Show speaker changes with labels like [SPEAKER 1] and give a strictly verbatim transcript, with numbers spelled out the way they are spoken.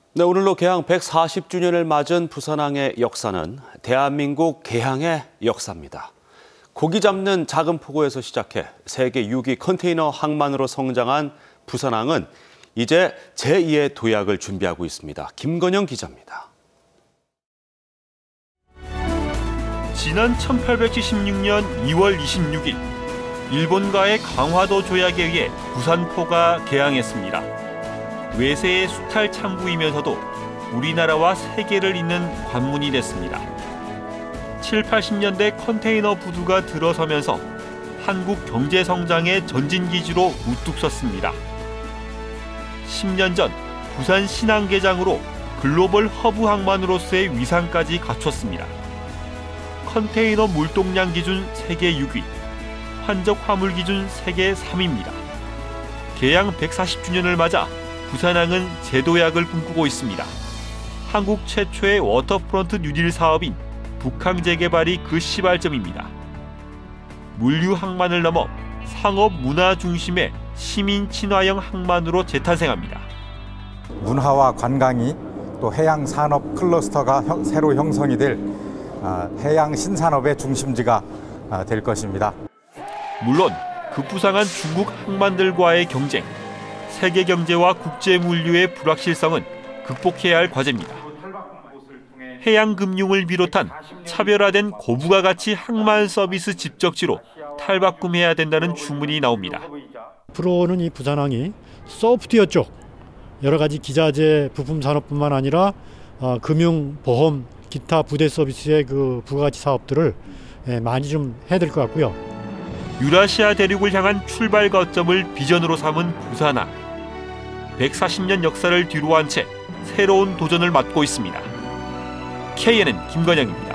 [SPEAKER 1] 네, 오늘로 개항 백사십 주년을 맞은 부산항의 역사는 대한민국 개항의 역사입니다. 고기 잡는 작은 포구에서 시작해 세계 육 위 컨테이너 항만으로 성장한 부산항은 이제 제이의 도약을 준비하고 있습니다. 김건영 기자입니다.
[SPEAKER 2] 지난 천팔백칠십육 년 이월 이십육일 일본과의 강화도 조약에 의해 부산포가 개항했습니다. 외세의 수탈 창구이면서도 우리나라와 세계를 잇는 관문이 됐습니다. 칠, 팔십 년대 컨테이너 부두가 들어서면서 한국 경제 성장의 전진기지로 우뚝 섰습니다. 십 년 전 부산 신항개장으로 글로벌 허브 항만으로서의 위상까지 갖췄습니다. 컨테이너 물동량 기준 세계 육 위, 환적 화물 기준 세계 삼 위입니다. 개항 백사십 주년을 맞아 부산항은 재도약을 꿈꾸고 있습니다. 한국 최초의 워터프론트 뉴딜 사업인 북항 재개발이 그 시발점입니다. 물류 항만을 넘어 상업 문화 중심의 시민 친화형 항만으로 재탄생합니다.
[SPEAKER 3] 문화와 관광이 또 해양 산업 클러스터가 형, 새로 형성이 될 아, 해양 신산업의 중심지가 아, 될 것입니다.
[SPEAKER 2] 물론 급부상한 중국 항만들과의 경쟁, 세계 경제와 국제 물류의 불확실성은 극복해야 할 과제입니다. 해양 금융을 비롯한 차별화된 고부가 가치 항만 서비스 집적지로 탈바꿈해야 된다는 주문이 나옵니다.
[SPEAKER 4] 앞으로는 이 부산항이 소프트웨어 쪽 여러 가지 기자재 부품 산업뿐만 아니라 어, 금융, 보험, 기타 부대 서비스의 그 부가가치 사업들을 예, 많이 좀 해야 될 것 같고요.
[SPEAKER 2] 유라시아 대륙을 향한 출발 거점을 비전으로 삼은 부산항. 백사십 년 역사를 뒤로한 채 새로운 도전을 맞고 있습니다. 케이엔엔 김건영입니다.